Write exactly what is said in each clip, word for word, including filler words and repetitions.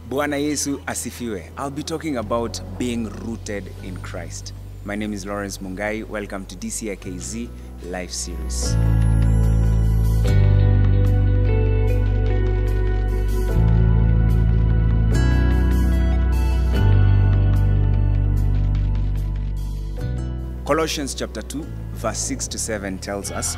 Bwana Yesu asifiwe. I'll be talking about being rooted in Christ. My name is Lawrence Mungai. Welcome to D C I K Z Live Series. Colossians chapter two, verse six to seven tells us,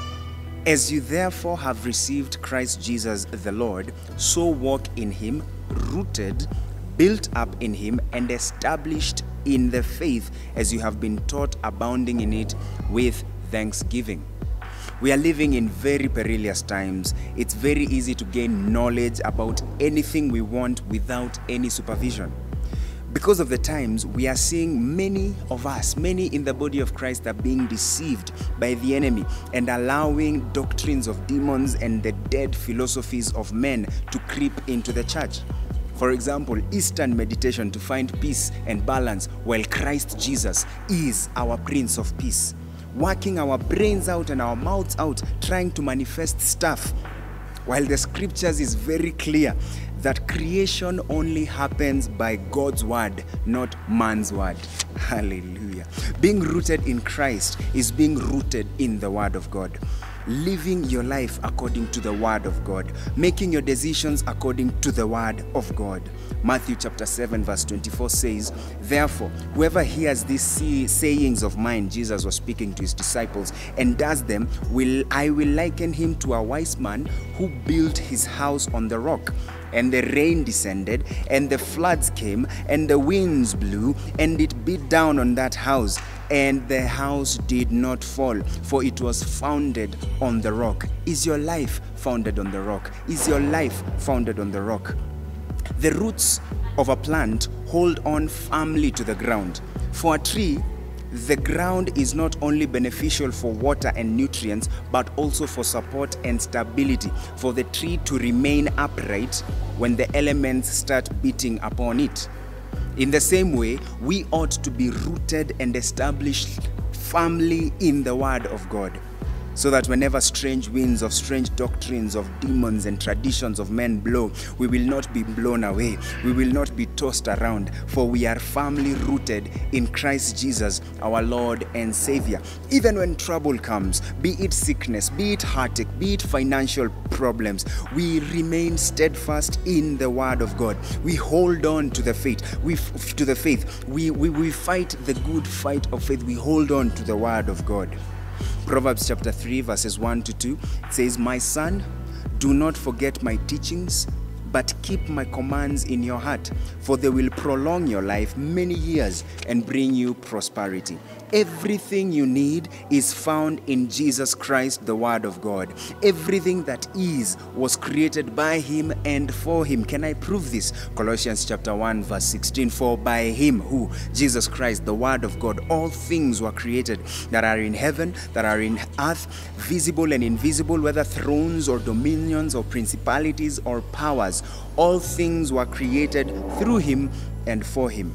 "As you therefore have received Christ Jesus the Lord, so walk in him, rooted, built up in him, and established in the faith as you have been taught, abounding in it with thanksgiving." We are living in very perilous times. It's very easy to gain knowledge about anything we want without any supervision. Because of the times, we are seeing many of us, many in the body of Christ, are being deceived by the enemy and allowing doctrines of demons and the dead philosophies of men to creep into the church. For example, Eastern meditation to find peace and balance, while Christ Jesus is our Prince of Peace. Working our brains out and our mouths out, trying to manifest stuff, while the scriptures is very clear that creation only happens by God's word, not man's word. Hallelujah. Being rooted in Christ is being rooted in the word of God. Living your life according to the word of God. Making your decisions according to the word of God. Matthew chapter seven verse twenty-four says, "Therefore, whoever hears these sayings of mine," Jesus was speaking to his disciples, "and does them, will I will liken him to a wise man who built his house on the rock. And the rain descended, and the floods came, and the winds blew, and it beat down on that house. And the house did not fall, for it was founded on the rock." Is your life founded on the rock? Is your life founded on the rock? The roots of a plant hold on firmly to the ground. For a tree, the ground is not only beneficial for water and nutrients, but also for support and stability, for the tree to remain upright when the elements start beating upon it. In the same way, we ought to be rooted and established firmly in the word of God, so that whenever strange winds of strange doctrines of demons and traditions of men blow, we will not be blown away. We will not be tossed around, for we are firmly rooted in Christ Jesus, our Lord and Savior. Even when trouble comes, be it sickness, be it heartache, be it financial problems, we remain steadfast in the word of God. We hold on to the faith. We to the faith. We, we, we fight the good fight of faith. We hold on to the word of God. Proverbs chapter three verses one to two says, "My son, do not forget my teachings, but keep my commands in your heart, for they will prolong your life many years and bring you prosperity." Everything you need is found in Jesus Christ, the Word of God. Everything that is was created by him and for him. Can I prove this? Colossians chapter one verse sixteen, "For by him," who? Jesus Christ, the Word of God, "all things were created that are in heaven, that are in earth, visible and invisible, whether thrones or dominions or principalities or powers. All things were created through him and for him."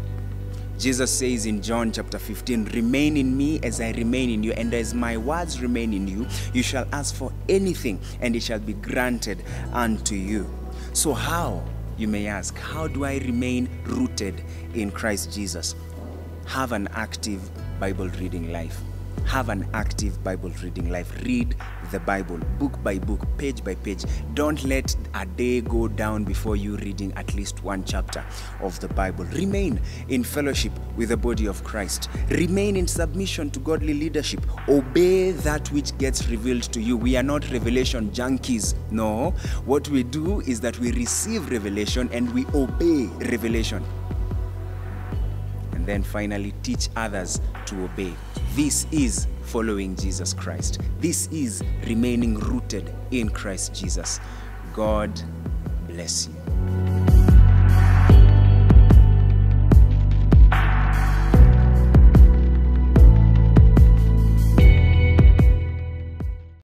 Jesus says in John chapter fifteen, "Remain in me as I remain in you, and as my words remain in you, you shall ask for anything, and it shall be granted unto you." So how, you may ask, how do I remain rooted in Christ Jesus? Have an active Bible reading life. Have an active Bible reading life. Read the Bible, book by book, page by page. Don't let a day go down before you reading at least one chapter of the Bible. Remain in fellowship with the body of Christ. Remain in submission to godly leadership. Obey that which gets revealed to you. We are not revelation junkies. No. What we do is that we receive revelation and we obey revelation. And then finally, teach others to obey. This is following Jesus Christ. This is remaining rooted in Christ Jesus. God bless you.